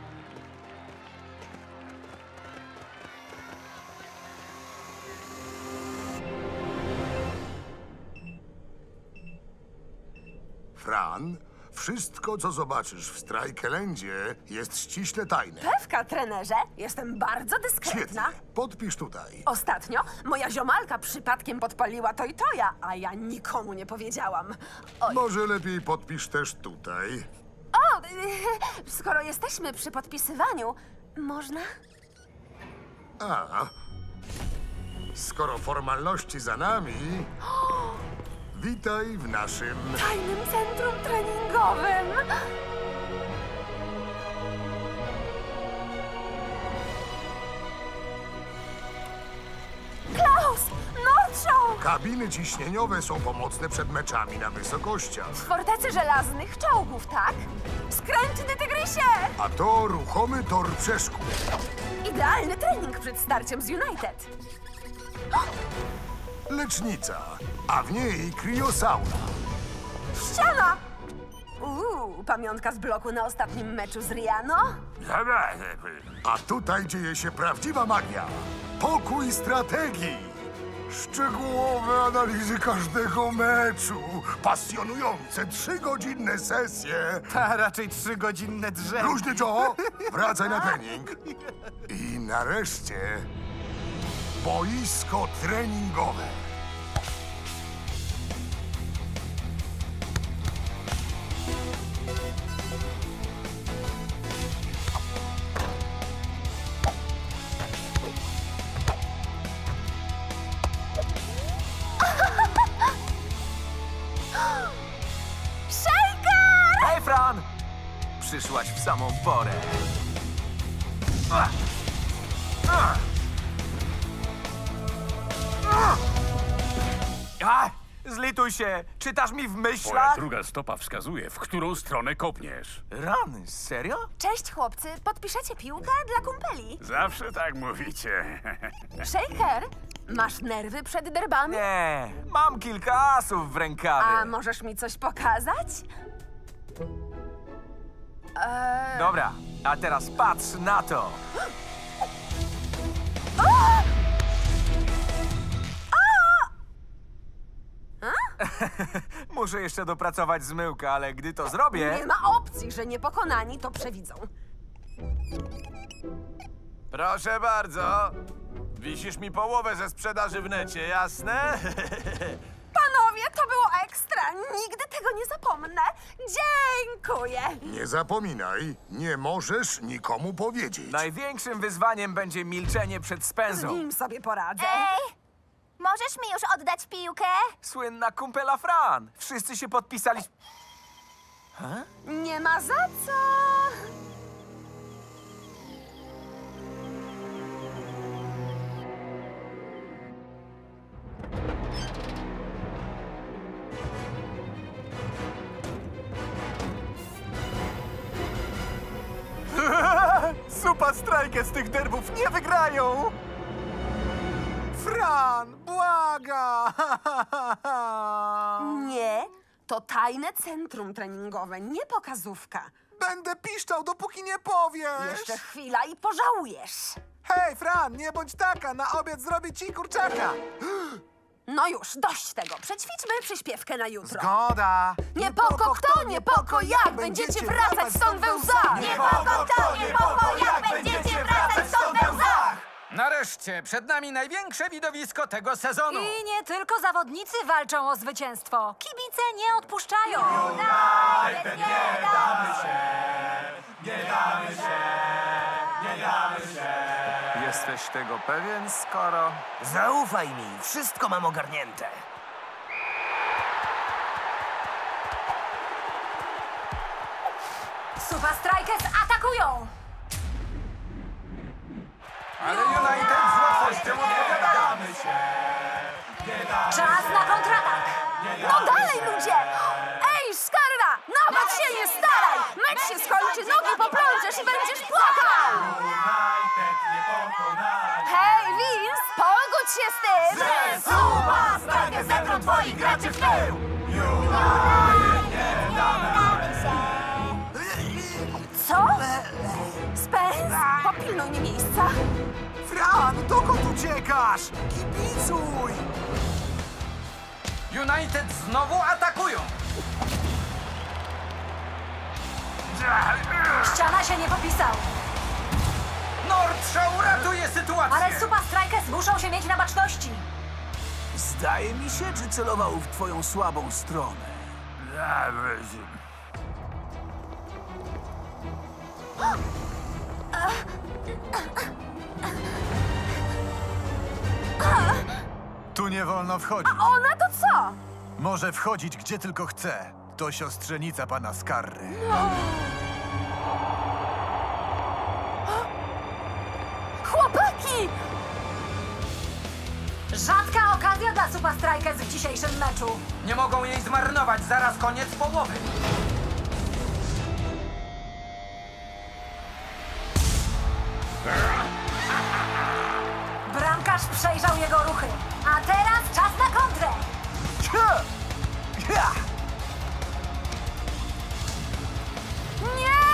Fran, wszystko, co zobaczysz w Strikelandzie, jest ściśle tajne. Pewka, trenerze. Jestem bardzo dyskretna. Świetnie. Podpisz tutaj. Ostatnio moja ziomalka przypadkiem podpaliła Toja, a ja nikomu nie powiedziałam. Oj. Może lepiej podpisz też tutaj. O, skoro jesteśmy przy podpisywaniu, można? A, skoro formalności za nami, witaj w naszym... Tajnym centrum treningowym. Klaus! Nordshow! Kabiny ciśnieniowe są pomocne przed meczami na wysokościach. W fortecy żelaznych czołgów, tak? Skrętny tygrysie! A to ruchomy tor przeszkód. Idealny trening przed starciem z United. Lecznica, a w niej kriosauna. Ściana! Pamiątka z bloku na ostatnim meczu z Riano? A tutaj dzieje się prawdziwa magia. Pokój strategii. Szczegółowe analizy każdego meczu. Pasjonujące 3-godzinne sesje. Ta raczej 3-godzinne drzewo. Luźny Joe, wracaj na trening. I nareszcie boisko treningowe. Hej, Fran! Przyszłaś w samą porę. Zlituj się! Czytasz mi w Twoja myślach? druga stopa wskazuje, w którą stronę kopniesz. Rany, serio? Cześć, chłopcy. Podpiszecie piłkę dla kumpeli? Zawsze tak mówicie. Shaker, masz nerwy przed derbami? Nie, mam kilka asów w rękawie. A możesz mi coś pokazać? Dobra, a teraz patrz na to. Muszę jeszcze dopracować zmyłkę, ale gdy to zrobię... Nie ma opcji, że niepokonani to przewidzą. Proszę bardzo. Wisisz mi połowę ze sprzedaży w necie, jasne? Panowie, to było ekstra. Nigdy tego nie zapomnę. Dziękuję. Nie zapominaj, nie możesz nikomu powiedzieć. Największym wyzwaniem będzie milczenie przed Z spędzą. nim sobie poradzę. Ej, możesz mi już oddać piłkę? Słynna kumpela Fran. Wszyscy się podpisali... Nie ma za co. Supa Strikers z tych derbów nie wygrają! Fran, błaga! Nie, to tajne centrum treningowe, nie pokazówka. Będę piszczał, dopóki nie powiesz. Jeszcze chwila i pożałujesz. Hej, Fran, nie bądź taka, na obiad zrobię ci kurczaka. No już, dość tego. Przećwiczmy przyśpiewkę na jutro. Zgoda. Nie poko kto, nie poko jak będziecie wracać stąd we łzach. Nie poko kto, nie poko jak będziecie wracać stąd we łzach. Nareszcie, przed nami największe widowisko tego sezonu. I nie tylko zawodnicy walczą o zwycięstwo. Kibice nie odpuszczają. United, nie damy się, nie damy się, nie damy się. Jesteś tego pewien, skoro... Zaufaj mi, wszystko mam ogarnięte. Super Strikers atakują! Ale United z łatwością odpowiada. Czas na kontratak! No dalej, ludzie! Ej, Skarra! Nawet się nie staraj! Mecz się skończy, nogi poplączesz i będziesz płakał! Hej, Vince, pogódź się z tym! Że Super Strikers zetrą twoich graczy w tył! Nie damy się. Co? Spence, popilnuj mi miejsca. Fran, dokąd uciekasz? Kibicuj! United znowu atakują. Ściana się nie popisał. Nordshaw ratuje sytuację. Ale Super Strikers muszą się mieć na baczności. Zdaje mi się, czy celował w twoją słabą stronę. Tu nie wolno wchodzić. A ona to co? Może wchodzić gdzie tylko chce. To siostrzenica pana Skarry. Chłopaki! Rzadka okazja dla Super Strikers w dzisiejszym meczu. Nie mogą jej zmarnować, zaraz koniec połowy. Bramkarz przejrzał jego ruchy. A teraz czas na kontrę. Nie!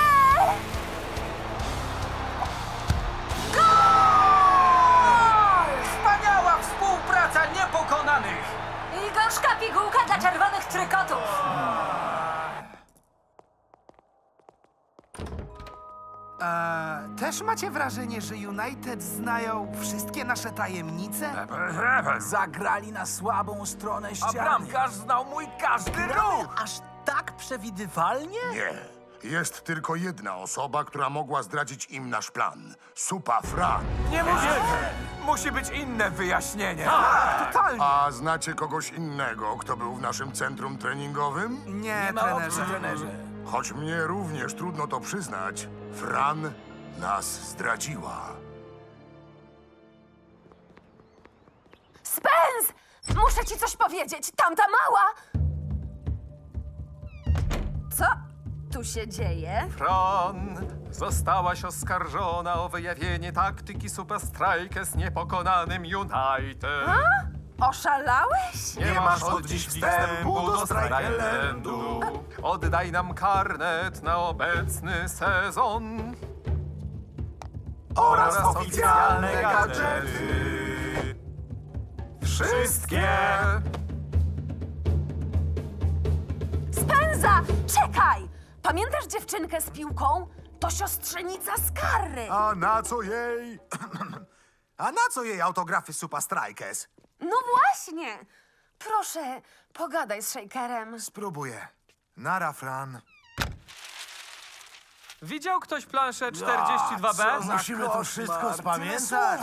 Wspaniała współpraca niepokonanych. I gorzka pigułka dla czerwonych trykotów. Też macie wrażenie, że United znają wszystkie nasze tajemnice? Zagrali na słabą stronę ściany. A bramkarz znał mój każdy ruch. Aż tak przewidywalnie? Nie. Jest tylko jedna osoba, która mogła zdradzić im nasz plan. Supa Fran. Nie musi być inne wyjaśnienie. Totalnie. A znacie kogoś innego, kto był w naszym centrum treningowym? Nie, Ma opcji, trenerze. Choć mnie również trudno to przyznać, Fran nas zdradziła. Spence! Muszę ci coś powiedzieć. Tamta mała! Co tu się dzieje? Fran, zostałaś oskarżona o wyjawienie taktyki Super Strikers niepokonanym United. Oszalałeś? Nie masz od dziś wstępu do Strikelandu. Oddaj nam karnet na obecny sezon. Oraz oficjalne gadżety. Wszystkie. Spenza! Czekaj! Pamiętasz dziewczynkę z piłką? To siostrzenica Skarry. A na co jej... A na co jej autografy Super Strikers? No właśnie! Proszę, pogadaj z Shakerem. Spróbuję. Nara, Fran. Widział ktoś planszę 42B? Musimy to wszystko spamiętać.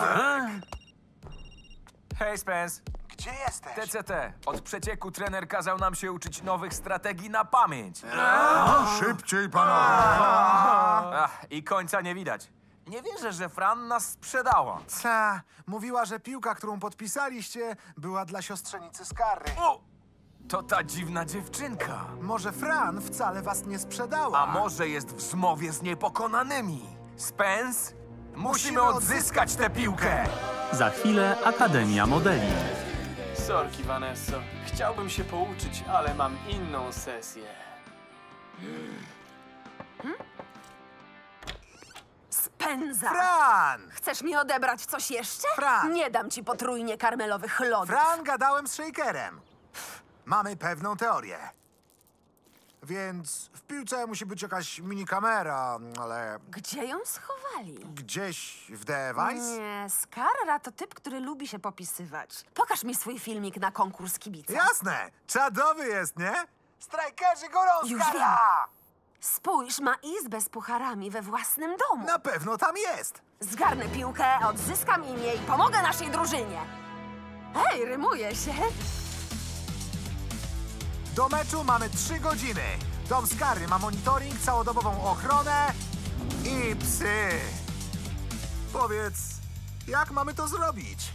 Hej, Spence. Gdzie jesteś? TCT. Od przecieku trener kazał nam się uczyć nowych strategii na pamięć. Szybciej, panowie! I końca nie widać. Nie wierzę, że Fran nas sprzedała. Ca, mówiła, że piłka, którą podpisaliście, była dla siostrzenicy Skarry. O! To ta dziwna dziewczynka. Może Fran wcale was nie sprzedała. A może jest w zmowie z niepokonanymi? Spence, musimy odzyskać tę piłkę. Za chwilę Akademia Modeli. Sorki, Vanesso. Chciałbym się pouczyć, ale mam inną sesję. Pędza! Fran! Chcesz mi odebrać coś jeszcze? Fran! Nie dam ci potrójnie karmelowych lodów. Fran, gadałem z Shakerem. Mamy pewną teorię. Więc w piłce musi być jakaś minikamera, ale Gdzie ją schowali? gdzieś w The Vice? Nie, Skarra to typ, który lubi się popisywać. Pokaż mi swój filmik na konkurs kibica. Jasne! Czadowy jest, nie? Strajkerzy górą, Już Skarra! wiem. Spójrz, ma izbę z pucharami we własnym domu. Na pewno tam jest! Zgarnę piłkę, odzyskam imię i pomogę naszej drużynie. Ej, rymuje się. Do meczu mamy 3 godziny. Dom Skarry ma monitoring, całodobową ochronę i psy. Powiedz, jak mamy to zrobić?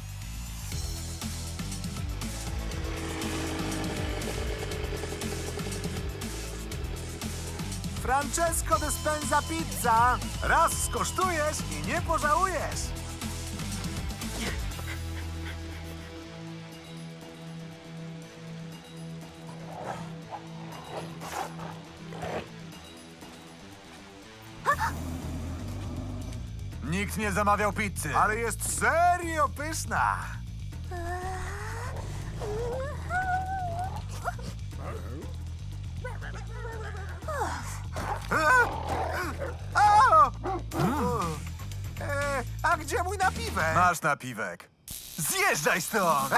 Francesco Despenza Pizza. Raz skosztujesz i nie pożałujesz. Nikt nie zamawiał pizzy. Ale jest serio pyszna. A gdzie mój napiwek? Masz napiwek. Zjeżdżaj stąd!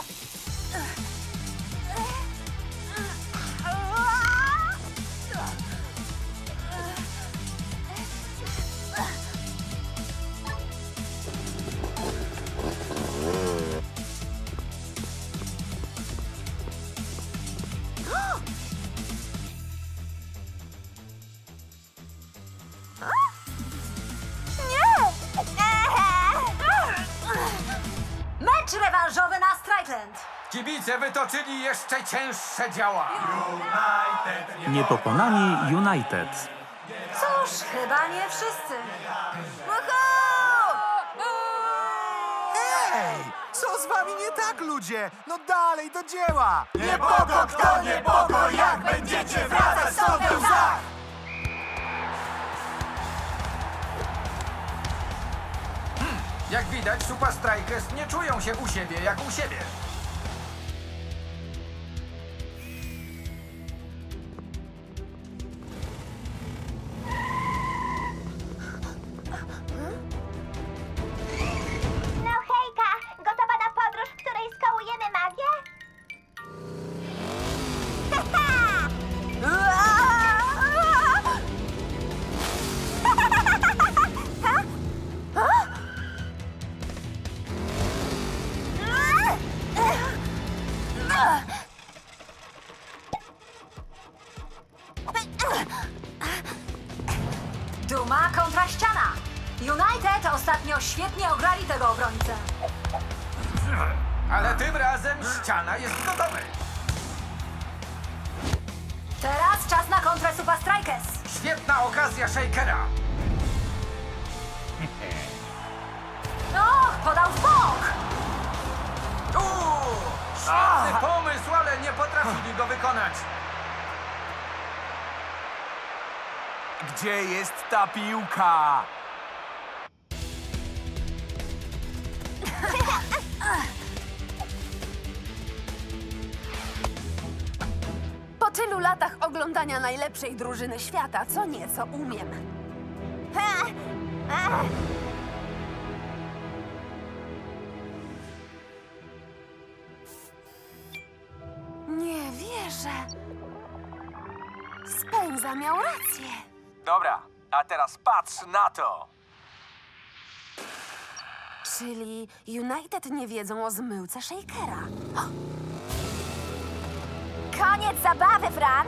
Mecz rewanżowy na Strikeland. Kibice wytoczyli jeszcze cięższe działa. Niepokonani United. Cóż, chyba nie wszyscy. Ej, co z wami nie tak, ludzie? No dalej, do dzieła! Nie bogo, kto nie bogo, jak będziecie wracać stąd w łzach! Jak widać, Super Strikers nie czują się u siebie jak u siebie. No hejka, gotowa na podróż, w której skołujemy magię? Duma kontra ściana. United ostatnio świetnie ograli tego obrońcę. Ale tym razem ściana jest gotowa. Teraz czas na kontrę Super Strikers. Świetna okazja Shakera. Och, podał w bok. Świetny pomysł, ale nie potrafili go wykonać. Gdzie jest ta piłka? Po tylu latach oglądania najlepszej drużyny świata, co nieco umiem. Nie wierzę. Spenza miał rację. Dobra, a teraz patrz na to! Czyli United nie wiedzą o zmyłce Shakera. Koniec zabawy, Fran!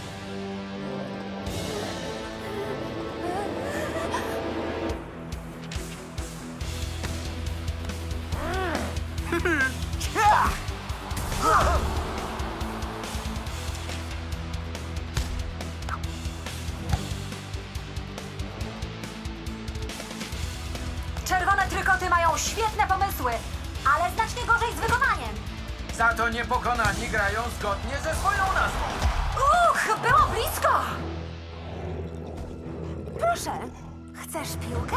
Czerwone trykoty mają świetne pomysły, ale znacznie gorzej z wykonaniem. Za to niepokonani grają zgodnie ze swoją nazwą. Było blisko! Proszę, Chcesz piłkę?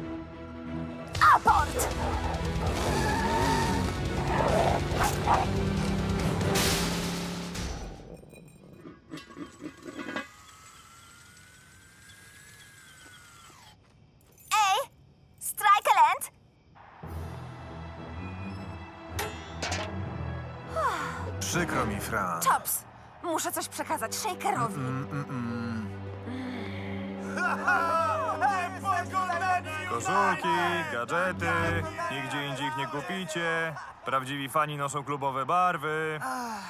Aport! Ej! Strikeland! Przykro mi, Fran. Chops, muszę coś przekazać Shakerowi. Koszulki, gadżety, nigdzie indziej ich nie kupicie. Prawdziwi fani noszą klubowe barwy.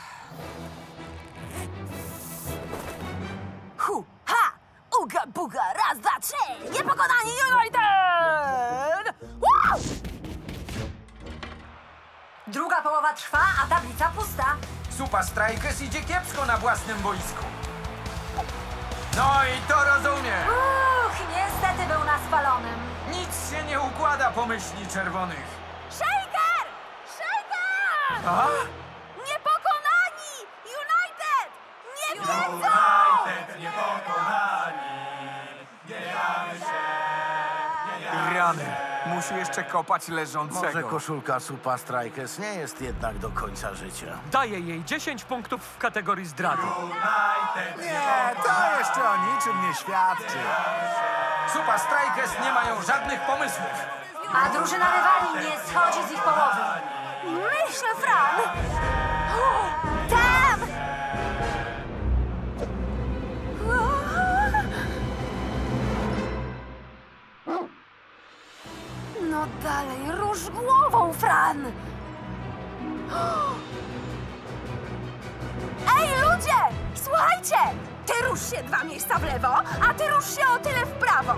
Hu, ha! Uga, buga, raz, dwa, trzy! Niepokonani United! Wow! Druga połowa trwa, a tablica pusta. Super Strikers idzie kiepsko na własnym boisku. No i to rozumiem. Niestety był na spalonym. Nic się nie układa po myśli czerwonych. Shaker! Shaker! A? Niepokonani! United! Nie wiedzą! niepokonani. Nie damy się. Rany. Musi jeszcze kopać leżącego. Może koszulka Super Strikers nie jest jednak do końca życia. Daję jej 10 punktów w kategorii zdrady. Nie, to jeszcze o niczym nie świadczy. Super Strikers nie mają żadnych pomysłów. A drużyna rywali nie schodzi z ich połowy. Myślę, Fran! Tam! No dalej, rusz głową, Fran! Ej, ludzie! Słuchajcie! Ty rusz się 2 miejsca w lewo, a ty rusz się o tyle w prawo.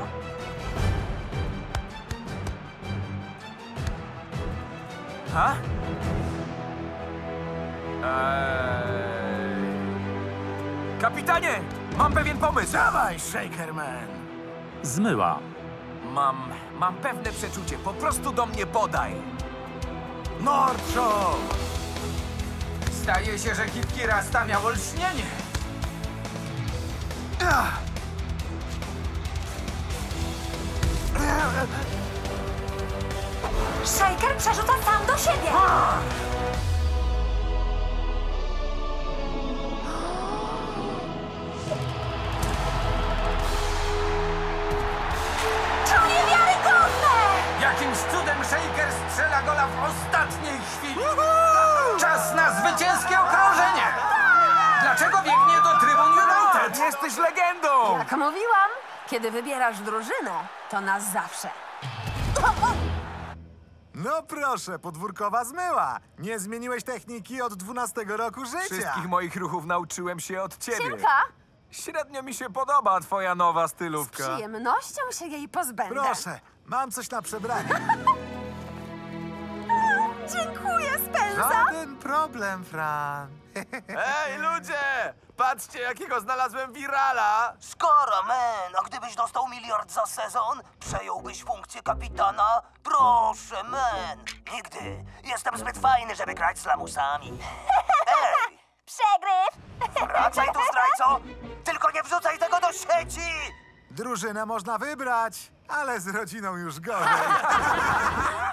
Ha? Kapitanie! Mam pewien pomysł! Dawaj, Shakerman! Zmyła. Mam pewne przeczucie. Po prostu do mnie podaj. Nordshow! Zdaje się, że Kipki Rasta miał olśnienie. Shaker przerzuca sam do siebie. To niewiarygodne! Jakimś cudem Shaker strzela gola w ostatniej chwili. Czas na zwycięskie okrążenie. Dlaczego biegnie do trybun United? Jesteś legendą! Jak mówiłam, kiedy wybierasz drużynę, to na zawsze. No proszę, podwórkowa zmyła. Nie zmieniłeś techniki od 12 roku życia. Wszystkich moich ruchów nauczyłem się od ciebie. Siemka, Średnio mi się podoba twoja nowa stylówka. z przyjemnością się jej pozbędę. Proszę, mam coś na przebranie. Dziękuję, Spędza! Żaden problem, Fran. Ej, ludzie! Patrzcie, jakiego znalazłem wirala! Skoro, man, a gdybyś dostał miliard za sezon, przejąłbyś funkcję kapitana? Proszę, man, nigdy. Jestem zbyt fajny, żeby grać z lamusami. Ej, Przegryw! wracaj tu, zdrajco! Tylko nie wrzucaj tego do sieci! Drużynę można wybrać, ale z rodziną już gorzej.